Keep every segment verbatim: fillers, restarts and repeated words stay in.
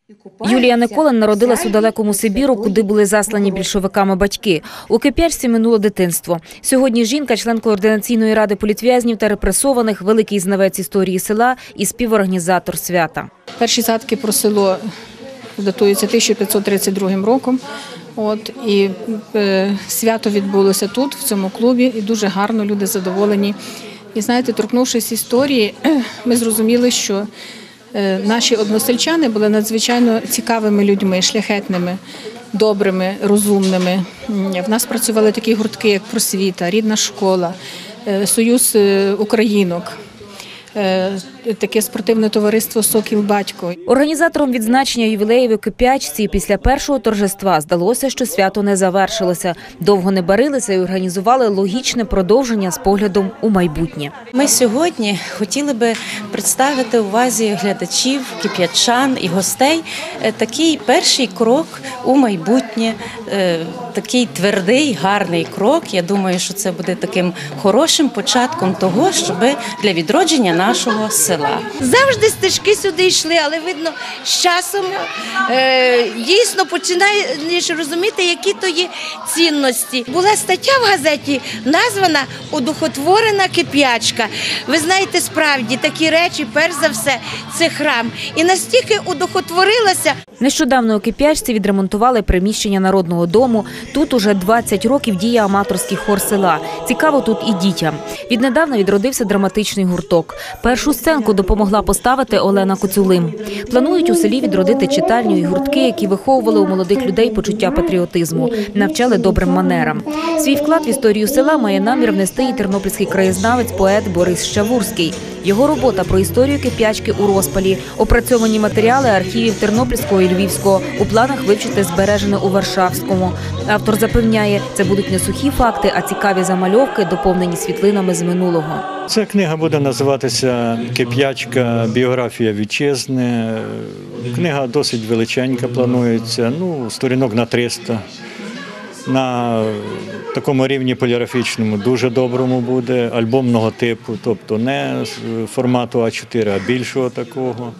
Юлія Николин народилась у далекому Сибіру, куди були заслані більшовиками батьки. У Кип'ячці минуло дитинство. Сьогодні жінка – член координаційної ради політв'язнів та репресованих, великий знавець історії села і співорганізатор свята. Перші згадки про село датуються тисяча п'ятсот тридцять другим роком. От, і е, свято відбулося тут, в цьому клубі, і дуже гарно, люди задоволені. І знаєте, торкнувшись історії, ми зрозуміли, що е, наші односельчани були надзвичайно цікавими людьми, шляхетними, добрими, розумними. В нас працювали такі гуртки, як «Просвіта», «Рідна школа», е, «Союз українок». Таке спортивне товариство «Сокіл Батько». Організатором відзначення ювілеїв у Кип'ячці після першого торжества здалося, що свято не завершилося. Довго не барилися і організували логічне продовження з поглядом у майбутнє. Ми сьогодні хотіли би представити увазі глядачів, кип'ячан і гостей такий перший крок у майбутнє, такий твердий, гарний крок. Я думаю, що це буде таким хорошим початком того, щоб для відродження нашого села. Завжди стежки сюди йшли, але видно, з часом е, дійсно починаєш розуміти, які то є цінності. Була стаття в газеті, названа «Одухотворена Кип'ячка». Ви знаєте, справді, такі речі, перш за все, це храм. І настільки одухотворилася. Нещодавно у Кип'ячці відремонтували приміщення Народного дому. Тут уже двадцять років діє аматорський хор села. Цікаво тут і дітям. Віднедавна відродився драматичний гурток. Першу сценку допомогла поставити Олена Коцюлим. Планують у селі відродити читальню і гуртки, які виховували у молодих людей почуття патріотизму, навчали добрим манерам. Свій вклад в історію села має намір внести і тернопільський краєзнавець, поет Борис Щавурський. Його робота про історію Кип'ячки у розпалі, опрацьовані матеріали архівів Тернопільського і Львівського, у планах вивчити збережене у Варшавському. Автор запевняє, це будуть не сухі факти, а цікаві замальовки, доповнені світлинами з минулого. Ця книга буде називатися «Кип'ячка. Біографія вітчизни». Книга досить величенька планується, ну, сторінок на триста. На такому рівні поліграфічному дуже доброму буде, альбомного типу, тобто не формату а чотири, а більшого такого.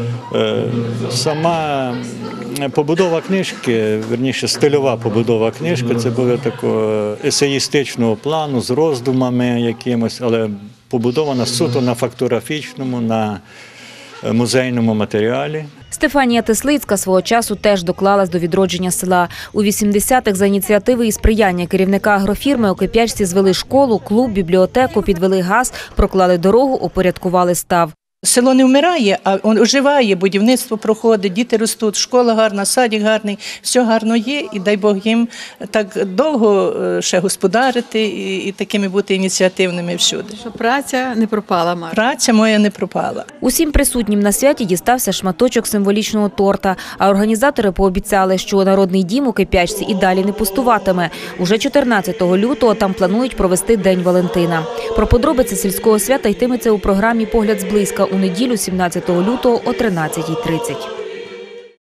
Сама побудова книжки, вірніше стильова побудова книжки, це буде такого есеїстичного плану з роздумами якимось, але побудована суто на фактографічному, на музейному матеріалі. Стефанія Тислицька свого часу теж доклалась до відродження села. У вісімдесятих за ініціативи і сприяння керівника агрофірми у Кип'ячці звели школу, клуб, бібліотеку, підвели газ, проклали дорогу, упорядкували став. Село не вмирає, а оживає, будівництво проходить, діти ростуть, школа гарна, садик гарний, все гарно є, і дай Бог їм так довго ще господарити і, і такими бути ініціативними всюди. Що праця не пропала, Марта. Праця моя не пропала. Усім присутнім на святі дістався шматочок символічного торта, а організатори пообіцяли, що Народний дім у Кип'ячці і далі не пустуватиме. Уже чотирнадцятого лютого там планують провести День Валентина. Про подробиці сільського свята йтиметься у програмі «Погляд зблизька» у неділю, сімнадцятого лютого о тринадцятій тридцять.